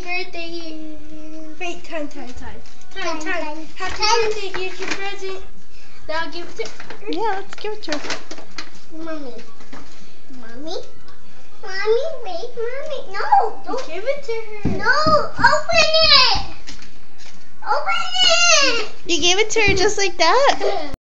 birthday. Wait, time. Happy birthday, here's your present. Now I'll give it to her. Yeah, let's give it to her. Mommy, wait, Mommy. No, don't. Give it to her. No, open it. You gave it to her just like that?